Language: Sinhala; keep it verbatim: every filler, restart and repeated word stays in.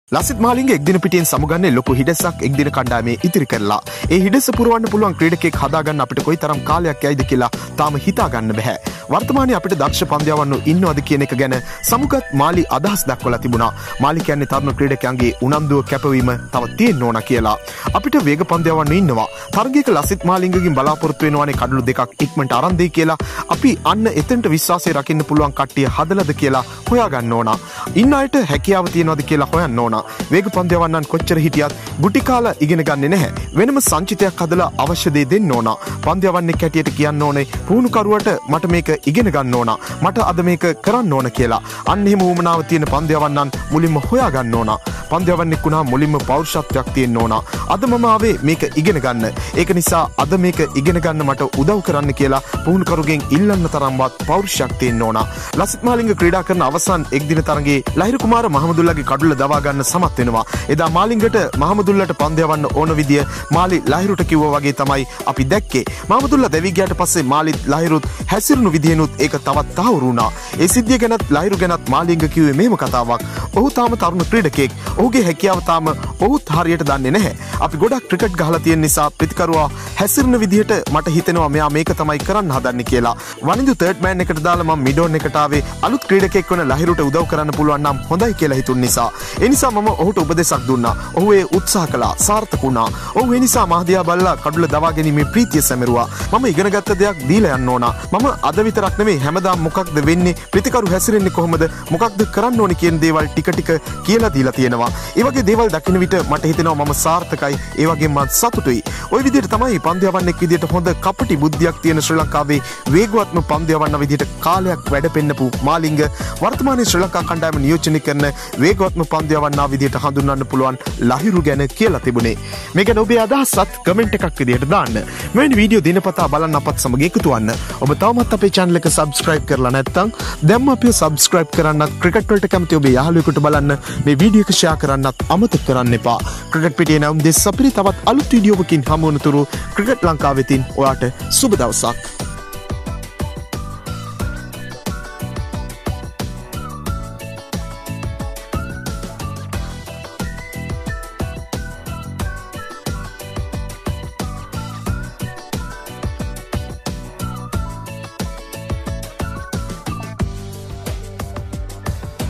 ලසිත් මාලිංග එක්දින පිටියෙන් සමුගන්නේ ලොකු හිඩැසක් එක්දින කණ්ඩායමේ ඉතිරි කරලා. ඒ හිඩැස පුරවන්න පුළුවන් ක්‍රීඩකෙක් හදාගන්න අපිට කොයිතරම් කාලයක් යයිද කියලා තාම හිතා ගන්න බෑ. වර්තමානයේ අපිට දක්ෂ පන්දියවන්නු ඉන්නවද කියන එක ගැන සමුගත් මාලි අදහස් දක්වලා තිබුණා. මාලි කියන්නේ තරුණ ක්‍රීඩකයන්ගේ උනන්දුව කැපවීම තව තියෙන්න ඕන කියලා. අපිට වේග පන්දියවන්නු ඉන්නවා. තරගයක ලසිත් මාලිංගගෙන් බලාපොරොත්තු වෙනවානේ කඩලු දෙකක් ඉක්මනට අරන් දෙයි කියලා. අපි අන්න එතනට විශ්වාසය රකින්න පුළුවන් කට්ටිය හදලාද කියලා හොයාගන්න ඕන. ඉන්න අයට හැකියාව තියෙනවද කියලා හොයන්න ඕන. වේග පන්දියවන්නන් කොච්චර හිටියත් ගුටි කාලා ඉගෙන ගන්නේ නැහැ. වෙනම සංචිතයක් හදලා අවශ්‍ය දේ දෙන්න ඕන. පන්දියවන්නෙක් හැටියට කියන්න ඕනේ පුහුණුකරුවට මට මේක ඉගෙන ගන්න ඕන. මට අද මේක කරන්න ඕන කියලා. අන්න එහෙම වුමනාව තියෙන පන්දියවන්නන් මුලින්ම හොයා ගන්න ඕන. පන්දියවන්නෙක් වුණා මුලින්ම පෞරුෂත්වයක් තියෙන්න ඕන. අද මම ආවේ මේක ඉගෙන ගන්න. ඒක නිසා අද මේක ඉගෙන ගන්න මට උදව් කරන්න කියලා පුහුණුකරුගෙන් ඉල්ලන්න තරම්වත් පෞරුෂයක් තියෙන්න ඕන. ලසිත් මාලිංග ක්‍රීඩා කරන අවසන් එක් දින තරගයේ ලහිරු කුමාර මහමුදුල්ලාගේ කඩුල්ල දවා ගන්න සමත් වෙනවා. එදා මාලිංගට මහමුදුල්ලාට පන්දියවන්න ඕන විදිය මාලි ලහිරුට කිව්වා වගේ තමයි අපි දැක්කේ. මහමුදුල්ලා දෙවි ගියාට පස්සේ මාලිත් ලහිරුත් හැසිරුණු විදියනොත් ඒක තවත් තහවුරු වුණා. ඒ සිද්ධිය ගැනත් ලහිරු ගැනත් මාලිංග කිව්වේ මෙහෙම කතාවක්. ඔහු තාම තරුණ ක්‍රීඩකෙක්. ඔහුගේ හැකියාව තාම ඔහුත් හරියට දන්නේ නැහැ. අපි ගොඩක් ක්‍රිකට් ගහලා තියෙන නිසා ප්‍රතිකරුවා හැසිරෙන විදිහට මට හිතෙනවා මෙයා මේක තමයි කරන්න හදන්නේ කියලා. වනිදු තර්ඩ් මෑන් එකට දාලා මම මිඩෝන් එකට ආවේ අලුත් ක්‍රීඩකෙක් වෙන ලහිරුට උදව් කරන්න පුළුවන් නම් හොඳයි කියලා හිතුන නිසා. ඒ නිසා මම ඔහුට උපදෙසක් දුන්නා. ඔහු ඒ උත්සාහ කළා. සාර්ථක වුණා. ඔහු ඒ නිසා මහදියා බල්ලා කඩුල දවා ගැනීමේ ප්‍රීතිය සැමරුවා. මම ඉගෙන ගත්ත දෙයක් දීලා යන්න ඕන. මම අද විතරක් නෙමෙයි හැමදාම මොකක්ද වෙන්නේ, ප්‍රතිකරු හැසිරෙන්නේ කොහොමද, මොකක්ද කරන්න ඕනේ කියන දේවල් ටික ටික කියලා දීලා තියෙනවා. ඒ වගේ දේවල් දකින විට මට හිතෙනවා මම සාර්ථකයි. ඒ වගේම මම සතුටුයි. ওই විදිහට තමයි පන්දියවන්නෙක් විදිහට හොඳ කපටි බුද්ධියක් තියෙන ශ්‍රී ලංකාවේ වේගවත්ම පන්දියවන්න විදිහට කාලයක් වැඩ පෙන්නපු මාලිංග වර්තමානයේ ශ්‍රී ලංකා කණ්ඩායම නියෝජනය කරන වේගවත්ම පන්දියවන්නා විදිහට හඳුන්වන්න පුළුවන් ලහිරු ගැන කියලා තිබුණේ. මේක ඔබේ අදහසත් කමෙන්ට් එකක් විදිහට දාන්න. මෙවැනි වීඩියෝ දිනපතා බලන්න අපත් සමග එකතු වෙන්න. ඔබ තවමත් අපේ channel එක subscribe කරලා නැත්නම් දැන්ම අපිව subscribe කරන්නත්, ක්‍රිකට් වලට කැමති ඔබේ යාළුවෙකුට බලන්න මේ වීඩියෝ එක share කරන්නත් අමතක කරන්න එපා. ක්‍රිකට් පිටියේ නම් දෙස් අපිරි තවත් අලුත් වීඩියෝවකින් හමු වනතුරු ක්‍රිකට් ලංකාවෙතින් ඔයාට සුබ දවසක්.